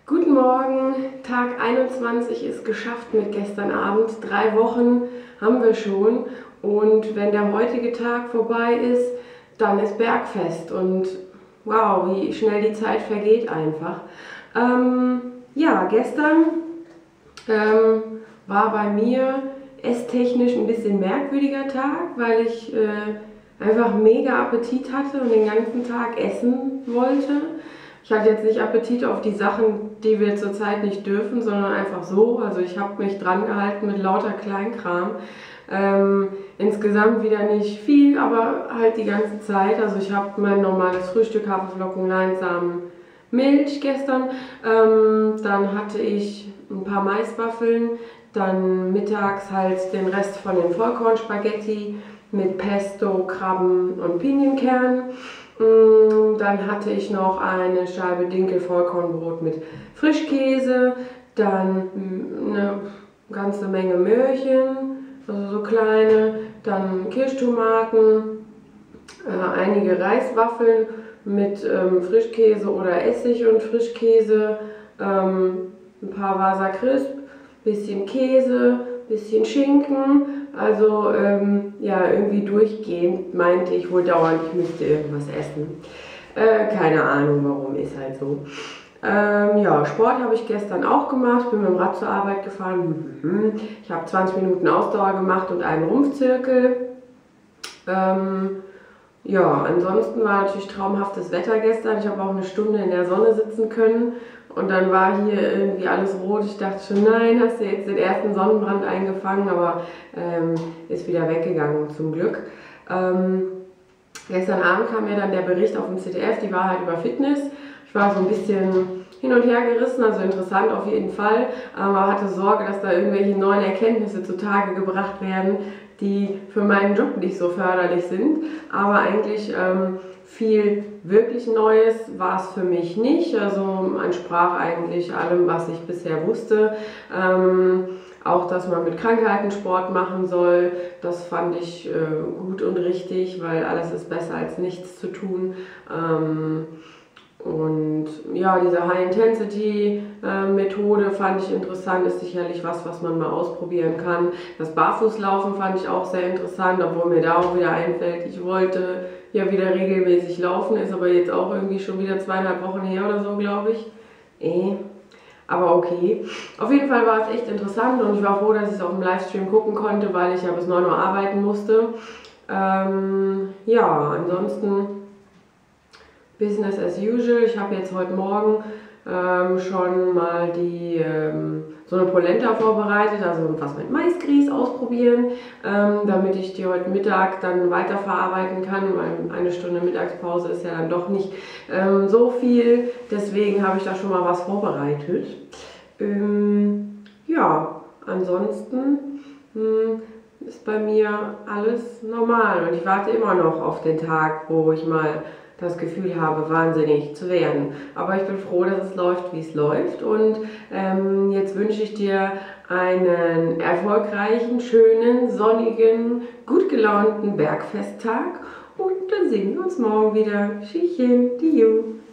Guten Morgen, Tag 21 ist geschafft mit gestern Abend. 3 Wochen haben wir schon und wenn der heutige Tag vorbei ist, dann ist Bergfest und wow, wie schnell die Zeit vergeht einfach. Ja, gestern war bei mir esstechnisch ein bisschen merkwürdiger Tag, weil ich einfach mega Appetit hatte und den ganzen Tag essen wollte. Ich hatte jetzt nicht Appetit auf die Sachen, die wir zurzeit nicht dürfen, sondern einfach so. Also ich habe mich dran gehalten mit lauter Kleinkram. Insgesamt wieder nicht viel, aber halt die ganze Zeit. Also ich habe mein normales Frühstück, Haferflocken, Leinsamen, Milch gestern. Dann hatte ich ein paar Maiswaffeln. Dann mittags halt den Rest von den Vollkornspaghetti mit Pesto, Krabben und Pinienkernen. Dann hatte ich noch eine Scheibe Dinkel-Vollkornbrot mit Frischkäse, dann eine ganze Menge Möhrchen, also so kleine, dann Kirschtomaten, einige Reiswaffeln mit Frischkäse oder Essig und Frischkäse, ein paar Vasa Crisp, bisschen Käse, bisschen Schinken. Also ja, irgendwie durchgehend meinte ich wohl dauernd, ich müsste irgendwas essen. Keine Ahnung warum, ist halt so. Ja, Sport habe ich gestern auch gemacht, bin mit dem Rad zur Arbeit gefahren. Ich habe 20 Minuten Ausdauer gemacht und einen Rumpfzirkel. Ja, ansonsten war natürlich traumhaftes Wetter gestern. Ich habe auch eine Stunde in der Sonne sitzen können und dann war hier irgendwie alles rot. Ich dachte schon, nein, hast du jetzt den ersten Sonnenbrand eingefangen, aber ist wieder weggegangen zum Glück. Gestern Abend kam mir dann der Bericht auf dem ZDF, die war halt über Fitness. Ich war so ein bisschen hin und her gerissen, also interessant auf jeden Fall, aber hatte Sorge, dass da irgendwelche neuen Erkenntnisse zutage gebracht werden, die für meinen Job nicht so förderlich sind. Aber eigentlich viel wirklich Neues war es für mich nicht. Also man entsprach eigentlich allem, was ich bisher wusste. Auch, dass man mit Krankheiten Sport machen soll, das fand ich gut und richtig, weil alles ist besser als nichts zu tun. Und ja, diese High-Intensity-Methode fand ich interessant, ist sicherlich was man mal ausprobieren kann. Das Barfußlaufen fand ich auch sehr interessant, obwohl mir da auch wieder einfällt, ich wollte ja wieder regelmäßig laufen, ist aber jetzt auch irgendwie schon wieder 2,5 Wochen her oder so, glaube ich. Aber okay. Auf jeden Fall war es echt interessant und ich war froh, dass ich es auf dem Livestream gucken konnte, weil ich ja bis 9 Uhr arbeiten musste. Ja, ansonsten Business as usual. Ich habe jetzt heute Morgen schon mal so eine Polenta vorbereitet, also was mit Maisgrieß ausprobieren, damit ich die heute Mittag dann weiterverarbeiten kann, weil eine Stunde Mittagspause ist ja dann doch nicht so viel. Deswegen habe ich da schon mal was vorbereitet. Ja, ansonsten ist bei mir alles normal und ich warte immer noch auf den Tag, wo ich mal das Gefühl habe, wahnsinnig zu werden. Aber ich bin froh, dass es läuft, wie es läuft. Und jetzt wünsche ich dir einen erfolgreichen, schönen, sonnigen, gut gelaunten Bergfesttag. Und dann sehen wir uns morgen wieder. Tschüsschen, Dio.